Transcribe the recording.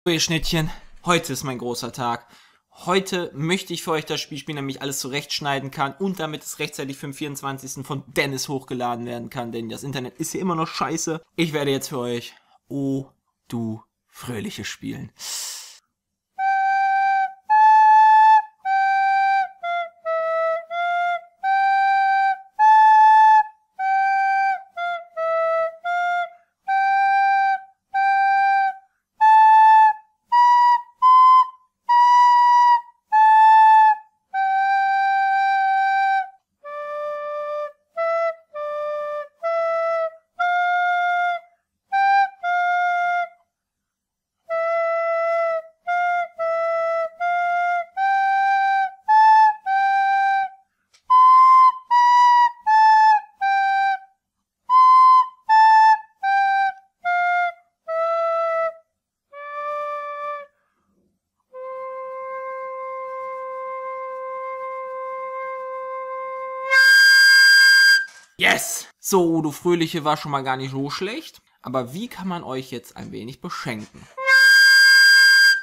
Ihr Schnittchen, heute ist mein großer Tag. Heute möchte ich für euch das Spiel spielen, damit ich alles zurechtschneiden kann und damit es rechtzeitig für den 24. von Dennis hochgeladen werden kann, denn das Internet ist hier immer noch scheiße. Ich werde jetzt für euch Oh, du Fröhliche spielen. Yes! So, du Fröhliche war schon mal gar nicht so schlecht. Aber wie kann man euch jetzt ein wenig beschenken?